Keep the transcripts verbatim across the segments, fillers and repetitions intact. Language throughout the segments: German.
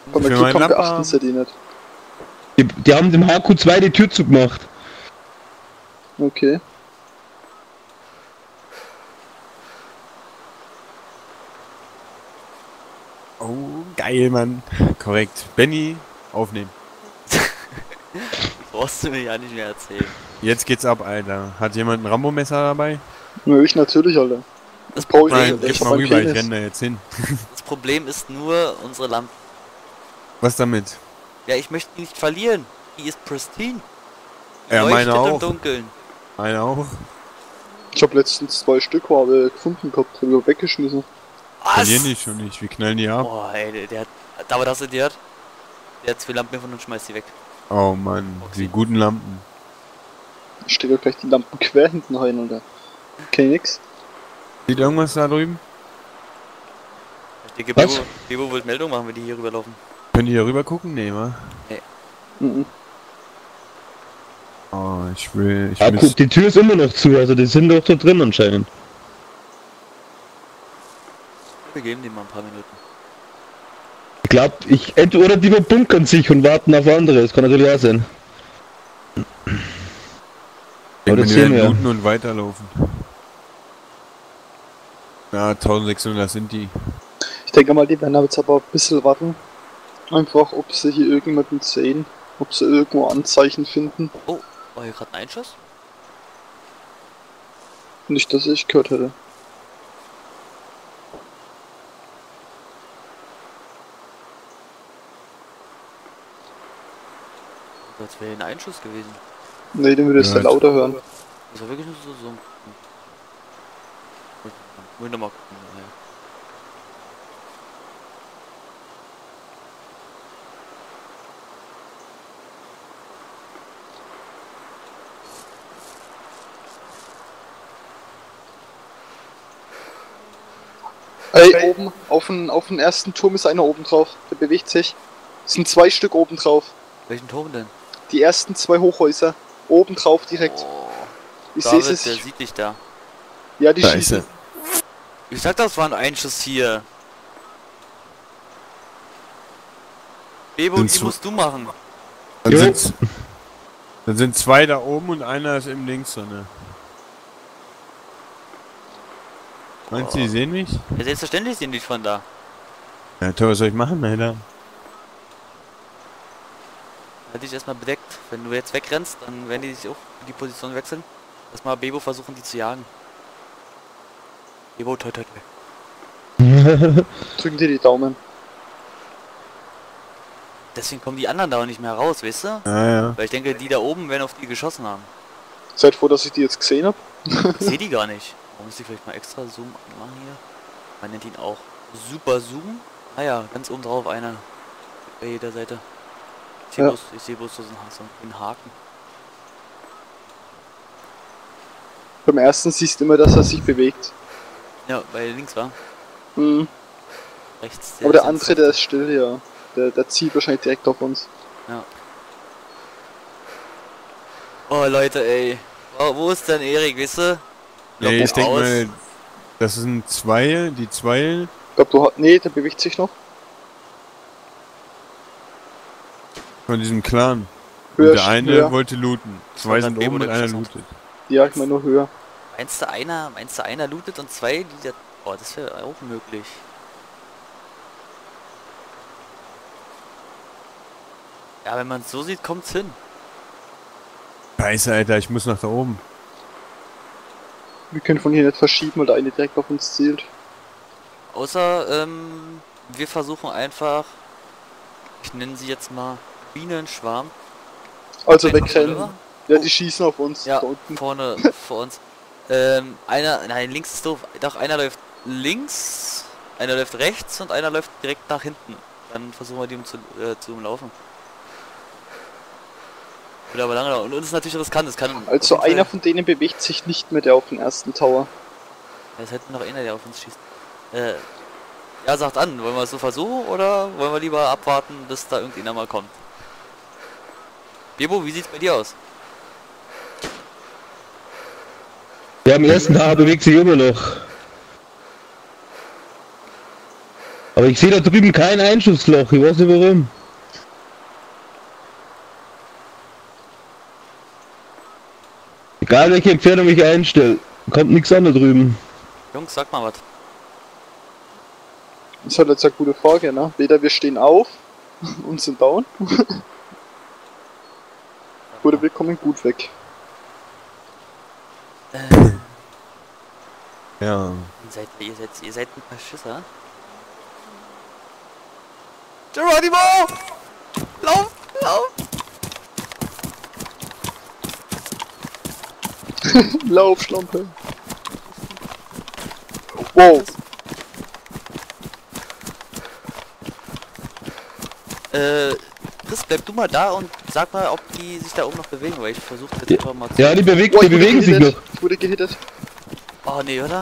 Bei mir Glück haben beachten sie die nicht. Die, die haben dem H Q zwei die Tür zugemacht. Okay. Oh, geil, Mann. Korrekt. Benny, aufnehmen. Brauchst du mir ja nicht mehr erzählen. Jetzt geht's ab, Alter. Hat jemand ein Rambo-Messer dabei? Nur ich natürlich, Alter. Das brauche ich Nein, nicht. gib Ich mal hab rüber, ich Penis. renne da jetzt hin. Das Problem ist nur unsere Lampe. Was damit? Ja, ich möchte die nicht verlieren. Die ist pristine. Die Ja, meine leuchtet auch. im Dunkeln. Meine auch. Ich hab letztens zwei Stück Ware gefunden gehabt, hab ich weggeschmissen. Verlieren die schon nicht, wir knallen die ab. Boah, ey, der, der hat... Aber das hat der hat... Der hat zwei Lampen von und schmeißt die weg. Oh Mann, die guten Lampen. Da steht ja gleich die Lampen quer hinten rein, Alter. Okay, nix. Sieht irgendwas da drüben? Ich denke, Was? Bebo, Bebo wird Meldung machen, wenn die hier rüberlaufen. Können die hier rüber gucken? Nee, wa? Mhm. Oh, ich will... Ich Ah, muss... guck, die Tür ist immer noch zu, also die sind doch da drin anscheinend. Wir geben dem mal ein paar Minuten. Ich glaub, ich oder die bunkern sich und warten auf andere, das kann natürlich auch sein. Ich Aber bin das wieder sehen wir. looten und weiterlaufen. Ja, eintausendsechshundert sind die. Ich denke mal, die werden aber jetzt aber ein bisschen warten. Einfach, ob sie hier irgendjemanden sehen. Ob sie irgendwo Anzeichen finden. Oh, war hier gerade ein Einschuss? Nicht, dass ich gehört hätte. Als wäre ein Einschuss gewesen. Ne, den würde ich Ja, ja lauter hören. Das war wirklich nur so... so Muss ich nochmal gucken. Ja. Ey, oben, auf den, auf den ersten Turm ist einer oben drauf. Der bewegt sich. Es sind zwei Stück oben drauf. Welchen Turm denn? Die ersten zwei Hochhäuser. Oben drauf direkt. Oh, Ich sehe David, es. der sieht dich da. Ja, die Da ist schießen. er. Ich sag, das war ein Einschuss hier. Bebo, Sind die zu- musst du machen. Dann Jo. sind, dann sind zwei da oben und einer ist im links drinne. Meinst du, die sehen mich? Ja, selbstverständlich sind die von da. Ja, toll, was soll ich machen, Alter? Halt dich erstmal bedeckt. Wenn du jetzt wegrennst, dann werden die sich auch in die Position wechseln. Erstmal Bebo versuchen, die zu jagen. Bebo, toi toi toi. Drücken dir die Daumen. Deswegen kommen die anderen da auch nicht mehr raus, weißt du? Ja, ja. Weil ich denke, die da oben werden auf die geschossen haben. Seid froh, dass ich die jetzt gesehen hab. Ich sehe die gar nicht. Warum muss ich vielleicht mal extra Zoom machen hier? Man nennt ihn auch Super Zoom. Ah ja, ganz oben drauf einer. Bei jeder Seite. Ich sehe Ja. bloß, ich seh bloß so einen, so einen Haken. Beim ersten siehst du immer, dass er sich bewegt. Ja, weil links war. Mhm. Rechts. Aber der ist andere, der ist still, ja. Der, der zielt wahrscheinlich direkt auf uns. Ja. Oh Leute, ey. Oh, wo ist denn Erik, weißt du? Nee, Lock ich denke aus. mal, das sind zwei, die zwei. Ich glaub, du hast. Nee, der bewegt sich noch. Von diesem Clan. Höher, und der eine höher. wollte looten. Zwei hat sind Bebo oben und da einer geschossen. lootet. Ja, ich meine nur höher. Meinst du einer, meinst du einer lootet und zwei, die da. Oh, das wäre auch möglich. Ja, wenn man es so sieht, kommt's hin. Scheiße, Alter, ich muss nach da oben. Wir können von hier nicht verschieben, weil der eine direkt auf uns zielt. Außer, ähm, wir versuchen einfach, ich nenne sie jetzt mal Bienenschwarm. Also Ein wegrennen. Rüber. Ja, die schießen auf uns. Ja, Da unten. vorne, vor uns. Ähm, einer, nein, links ist doof. Doch, einer läuft links, einer läuft rechts und einer läuft direkt nach hinten. Dann versuchen wir die um zu, äh, zu umlaufen. Wird aber lange dauern. Und uns ist natürlich riskant, es kann... Also auf jeden einer Fall- von denen bewegt sich nicht mehr, der auf den ersten Tower. Ja, es hätte noch einer, der auf uns schießt. Äh, ja, sagt an, wollen wir es so versuchen oder wollen wir lieber abwarten, bis da irgendeiner mal kommt? Bebo, wie sieht's bei dir aus? Ja, am ersten Tag bewegt sich immer noch. Aber ich sehe da drüben kein Einschussloch, ich weiß nicht warum. Egal welche Entfernung ich einstelle, kommt nichts an da drüben. Jungs, sag mal was. Das ist halt jetzt eine gute Frage, ne? Weder wir stehen auf und sind down. Oder wir kommen gut weg. Äh, Ja. ihr seid, ihr seid, ihr seid ein paar Schisser. Geronimo! Lauf! Lauf! Lauf, Schlampe! Wow! Äh, Chris, bleib du mal da und sag mal, ob die sich da oben noch bewegen, weil ich versuche jetzt einfach mal zu... Ja, die, bewegt, Oh, die ich wurde bewegen sich gehittet. noch. Ich wurde gehittet. Oh nee, oder?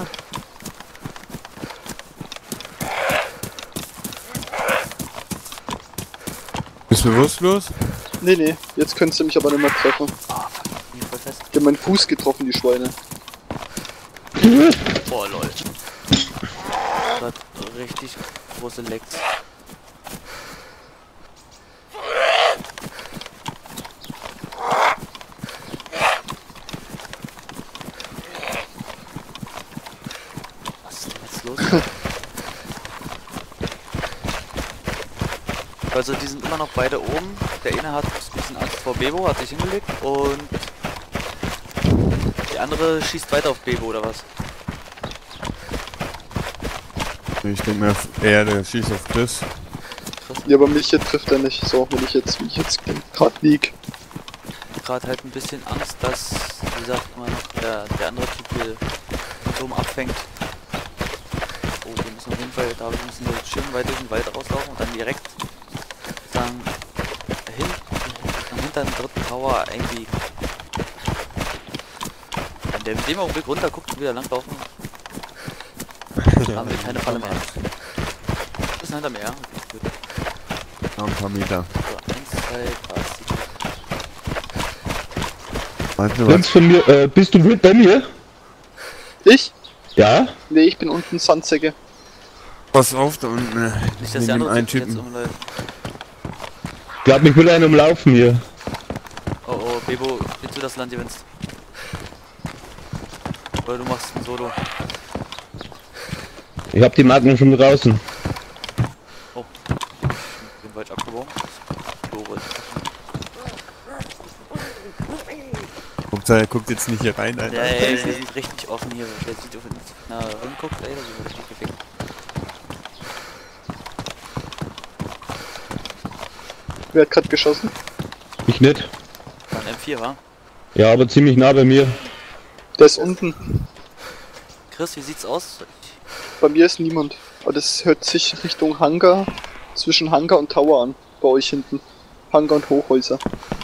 Bist du bewusstlos? Nee, nee, jetzt könntest du mich aber nicht mehr treffen. Ah, fuck, bin ich voll fest. Die haben meinen Fuß getroffen, die Schweine. Boah, lol. Das hat richtig große Lecks. Was ist denn jetzt los? Also die sind immer noch beide oben. Der eine hat ein bisschen Angst vor Bebo, hat sich hingelegt und der andere schießt weiter auf Bebo oder was? Ich denke mir eher, der schießt auf Chris. Ja, aber mich jetzt trifft er nicht. So, wenn ich jetzt, wie ich jetzt gerade lieg. Gerade halt ein bisschen Angst, dass, wie gesagt, immer noch der, der andere Typ hier so abfängt. Oh, wir müssen auf jeden Fall, da müssen wir schön weit durch den Wald rauslaufen und dann direkt dann hin, dann hinter dem dritten Tower irgendwie. Wenn der mit dem Augenblick runter guckt und wieder langlaufen, haben wir keine Falle mehr. Ein bisschen hinter mir, ja. Okay, gut. Ja, ein paar Meter. So, eins, zwei, drei, Warte, Links was? von mir, äh, bist du bei mir? Ich? Ja? Nee, ich bin unten Sandsäcke. Pass auf, da unten. Äh, nicht, dass neben der dem andere einen Typ jetzt Typen. umläuft. Ich glaub, mich will einer umlaufen hier. Oh oh, Bebo, willst du das Land gewinnst? Oder du machst ein Solo. Ich hab die Magnum schon draußen. Oh. Bin falsch abgebogen. Doof. Hauptsache, er guckt jetzt nicht hier rein, Alter. Ja, ja, ja, die sind richtig offen hier. Wer sieht, auf na, rumguckt, ey, das ist richtig gefickt. Wer hat gerade geschossen? Ich nicht. War ein M vier, wa? Ja, aber ziemlich nah bei mir. Der ist unten. Chris, wie sieht's aus? Bei mir ist niemand. Aber das hört sich Richtung Hangar, zwischen Hangar und Tower an. Bei euch hinten. Hangar und Hochhäuser.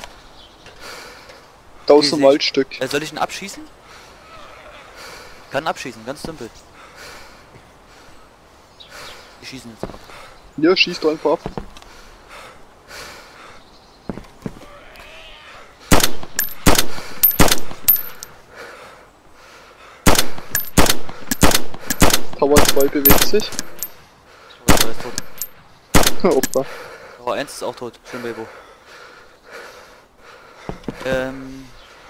Da ist Wie ein sehe ich- Waldstück. Äh, soll ich ihn abschießen? Kann abschießen, ganz simpel. Die schießen jetzt ab. Ja, schießt doch einfach ab. Tower zwei bewegt sich. Oh, der ist tot. Opa. Tower eins ist auch tot. Schön, Bebo. Ähm.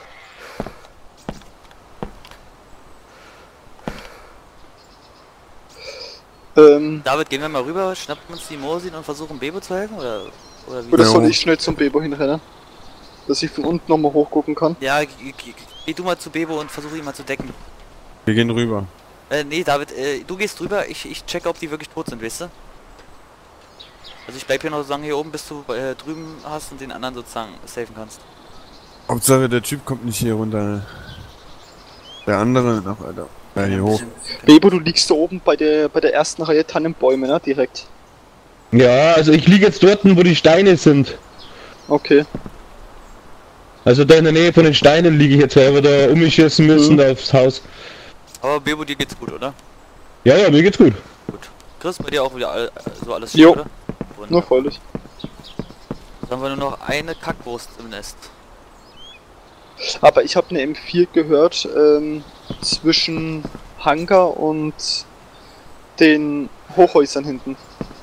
Ähm, David, gehen wir mal rüber, schnappen uns die Mosin und versuchen Bebo zu helfen? Oder, oder wie? oder Ja. soll ich schnell zum Bebo hinrennen? Dass ich von unten nochmal hochgucken kann. Ja, geh, geh, geh du mal zu Bebo und versuche ihn mal zu decken. Wir gehen rüber. Äh, nee, David, äh, du gehst rüber, ich, ich checke, ob die wirklich tot sind, weißt du? Also ich bleib hier noch so lange hier oben, bis du äh, drüben hast und den anderen sozusagen safen kannst. Hauptsache, der Typ kommt nicht hier runter. Der andere noch, Alter. Ja, hier hoch. Bebo, du liegst da oben bei der bei der ersten Reihe Tannenbäume, ne? Direkt. Ja, also ich liege jetzt dort, wo die Steine sind. Okay. Also da in der Nähe von den Steinen liege ich jetzt, weil wir da umschießen müssen, Mhm. da aufs Haus. Aber Bebo, dir geht's gut, oder? Ja, ja, mir geht's gut. Gut. Chris, bei dir auch wieder all, so alles Jo. schick, oder? Nur Wunderbar. freilich. Jetzt haben wir nur noch eine Kackwurst im Nest. Aber ich habe eine M vier gehört, ähm, zwischen Hangar und den Hochhäusern hinten.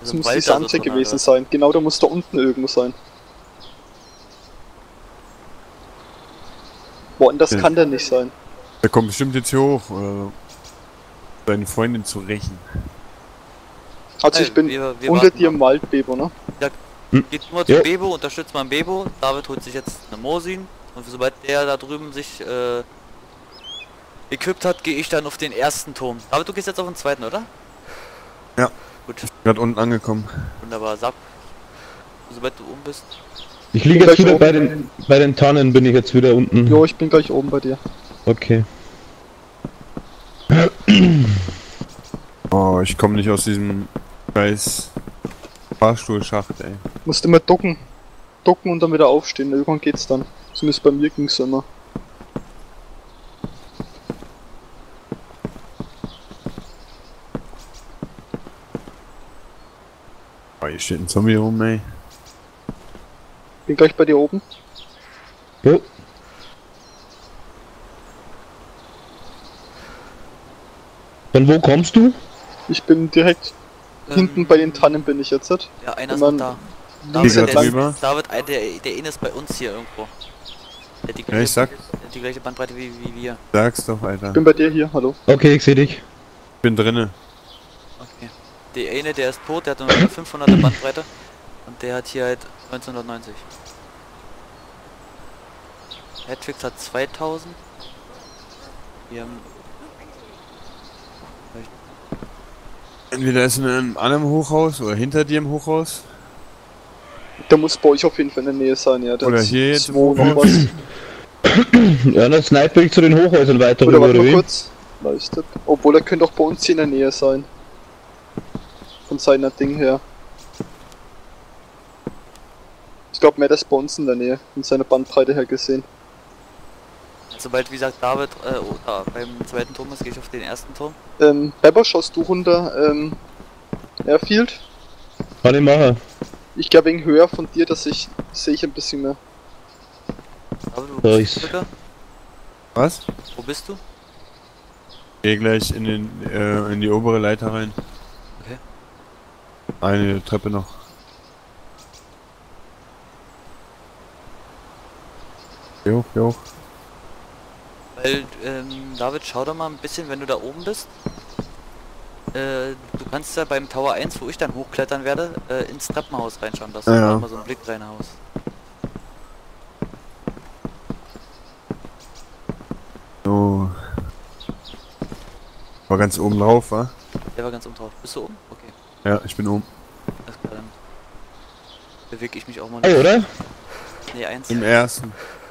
Das im muss Wald diese da so Anzeige drin, gewesen oder? sein. Genau, da muss da unten irgendwo sein. Woanders Ja. kann der nicht sein. Der kommt bestimmt jetzt hier hoch, oder so. Seine Freundin zu rächen. Also Ey, ich bin wir- wir unter warten dir noch. im Wald, Bebo, ne? Geht nur zu Jo. Bebo, unterstützt mal Bebo. David holt sich jetzt eine Mosin. Und sobald der da drüben sich äh, equipped hat, gehe ich dann auf den ersten Turm. David, du gehst jetzt auf den zweiten, oder? Ja. Gut, Gerade unten angekommen. wunderbar. Sag, sobald du oben bist. Ich liege Bin jetzt gleich wieder bei oben. den, bei den Tannen, bin ich jetzt wieder unten. Jo, ich bin gleich oben bei dir. Okay. Oh, ich komme nicht aus diesem scheiß Fahrstuhlschacht, ey. Musst immer ducken. Ducken und dann wieder aufstehen. Irgendwann geht's dann. Zumindest bei mir ging's immer. Oh, hier steht ein Zombie rum, ey. Bin gleich bei dir oben. Jo. Von wo kommst du? Ich bin direkt hinten Ähm, bei den Tannen bin ich jetzt. Nicht? Ja, einer Wenn ist man noch da. links David, Liga der, entlang- drüber. ist, David ein- der, der eine ist bei uns hier irgendwo. Der hat die Ja, ich sag, der hat die gleiche Bandbreite wie, wie wir. sag's doch, Alter. Bin bei dir hier, hallo. Okay, ich sehe dich. Ich bin drinne. Okay. Der eine, der ist tot, der hat nur eine fünfhunderter Bandbreite. Und der hat hier halt neunzehnhundertneunzig. Hedwig hat zweitausend. Wir haben... Entweder ist in einem anderen Hochhaus oder hinter dir im Hochhaus. Der muss bei euch auf jeden Fall in der Nähe sein, ja. Der Oder hat hier jetzt zwei im noch Hochhaus. Ja, dann snipe ich zu den Hochhäusern weiter Oder rüber, warte oder mal wie? kurz. Leistet. Obwohl er könnte auch bei uns hier in der Nähe sein. Von seiner Ding her. Ich glaube mehr, das ist bei uns in der Nähe. Von seiner Bandbreite her gesehen. Sobald, wie gesagt, David äh, oh, da, beim zweiten Turm ist, gehe ich auf den ersten Turm. Ähm, Bepper, schaust du runter, ähm, Airfield? Kann ich machen. Ich glaube wegen höher von dir, dass ich, sehe ich ein bisschen mehr. David, wo Ja, bist ich- du bitte? Was? Wo bist du? Geh gleich in, den, äh, in die obere Leiter rein. Okay. Eine Treppe noch. Geh hoch, geh hoch. Weil, ähm, David, schau doch mal ein bisschen, wenn du da oben bist. Äh, du kannst ja beim Tower eins, wo ich dann hochklettern werde, äh, ins Treppenhaus reinschauen, dass du Ja, ja. da mal so einen Blick reinhaust. So. War ganz oben drauf, wa? Der war ganz oben drauf. Bist du oben? Okay, Ja, ich bin oben. alles klar, dann bewege ich mich auch mal. Hey, oder? Nee, eins. Im ersten.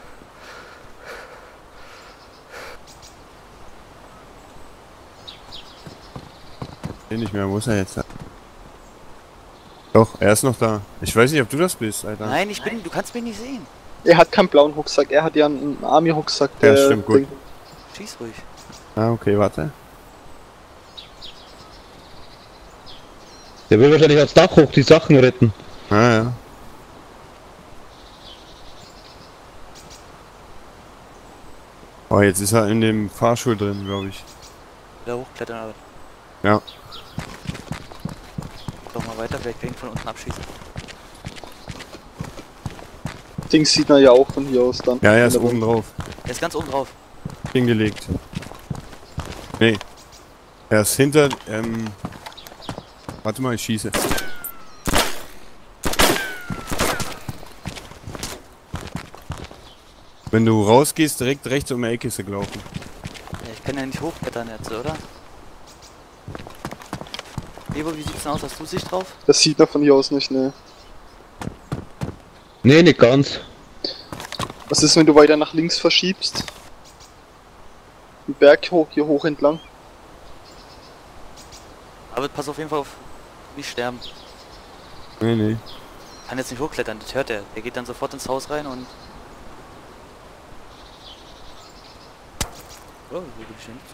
Seh nicht mehr, wo ist er jetzt? Doch, er ist noch da. Ich weiß nicht, ob du das bist, Alter. Nein, ich bin, du kannst mich nicht sehen. Er hat keinen blauen Rucksack, er hat ja einen Army-Rucksack. Ja, der stimmt, gut. Ding. Schieß ruhig. Ah, okay, warte. Der will wahrscheinlich aufs Dach hoch die Sachen retten. Ah, ja. Oh, jetzt ist er in dem Fahrstuhl drin, glaube ich. Wieder hochklettern, aber Ja. doch mal weiter, vielleicht kann ich ihn von unten abschießen. Ding sieht man ja auch von hier aus dann. Ja, er ist Wenn er oben drauf. Er ist ganz oben drauf. Hingelegt. Nee. Er ist hinter, ähm... Warte mal, ich schieße. Wenn du rausgehst, direkt rechts um die Ecke ist er gelaufen. Ja, ich kann ja nicht hochklettern jetzt, oder? Ebo, wie sieht's denn aus? Hast du Sicht drauf? Das sieht man von hier aus nicht, ne. Nee, nicht ganz. Was ist, wenn du weiter nach links verschiebst? Den Berg hoch, hier hoch entlang. Aber pass auf jeden Fall auf nicht sterben. Nee, nee. Kann jetzt nicht hochklettern, das hört er. Der geht dann sofort ins Haus rein und... Oh, wo bin ich denn?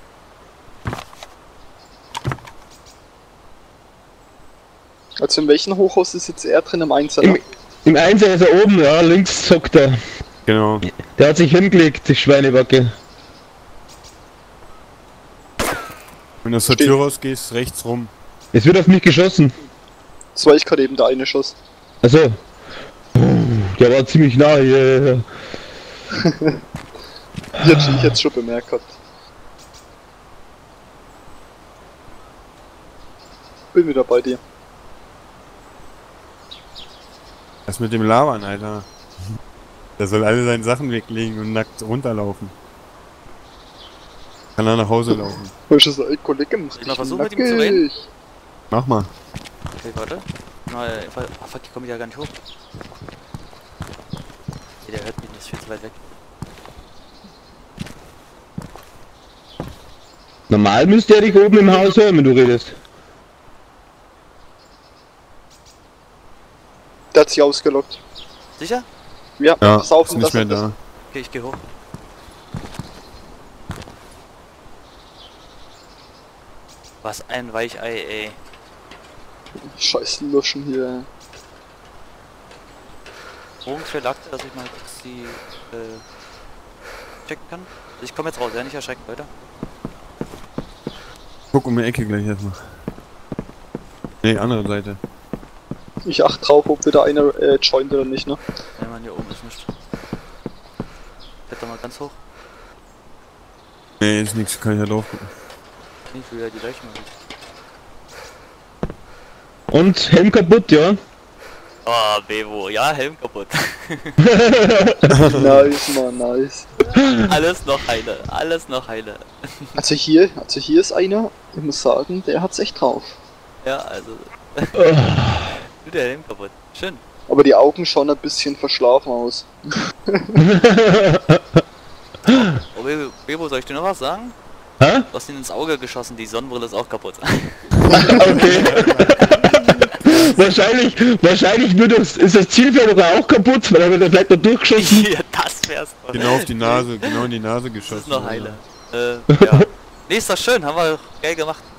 Also in welchem Hochhaus ist jetzt er drin? Im Einser? Im, Im Einser ist er oben, ja, links zockt er. Genau. Der hat sich hingelegt, die Schweinebacke. Wenn du aus der Steht. Tür rausgehst, rechts rum. Es wird auf mich geschossen. zwei ich gerade eben der eine Schuss. Also, der war ziemlich nah hier. Die hätte ich jetzt schon bemerkt gehabt. Bin wieder bei dir. Was mit dem Labern, Alter? Der soll alle seine Sachen weglegen und nackt runterlaufen. Kann er nach Hause laufen. Weil ich so, ey Kollege, mach Soll ich dich mal versuchen, mit ihm zu reden? nackig. Mach mal. Okay, warte. Na, äh, ah, fuck, die kommen ja gar nicht hoch. Okay, der hört mich nicht, ist viel zu weit weg. Normal müsste er dich oben im Haus hören, wenn du redest. Der hat sich ausgelockt. Sicher? Ja, Ja, pass auf, ist nicht dass er mehr das. da. Okay, ich geh hoch. Was ein Weichei, ey. Scheiß Luschen hier. Wo ungefähr lag der, dass ich mal kurz die äh, checken kann? Ich komme jetzt raus, ja, nicht erschrecken, Leute. Guck um die Ecke gleich erstmal. Nee, andere Seite. Ich achte drauf, ob wieder einer äh, joint oder nicht, ne? Ja, man, hier oben ist nichts. Kletter mal ganz hoch. Nee, ist nichts, kann ich ja drauf gucken. Nee, ich will ja die Leichen machen. Und Helm kaputt, ja? Oh, Bevo, ja, Helm kaputt. Nice, man, nice. Alles noch heile, alles noch heile. Also hier, also hier ist einer, ich muss sagen, der hat's echt drauf. Ja, also. Nur der Helm kaputt. Schön. Aber die Augen schauen ein bisschen verschlafen aus. Oh, Bebo, Bebo, soll ich dir noch was sagen? Hä? Du hast ihn ins Auge geschossen, die Sonnenbrille ist auch kaputt. Okay. wahrscheinlich, wahrscheinlich wird das, ist das Zielfeld auch kaputt, weil er wird vielleicht noch durchgeschossen. Ja, das wär's doch. Genau auf die Nase, genau in die Nase Das geschossen. ist noch Alter. heile. Äh, ja. Nee, ist doch schön, haben wir geil gemacht.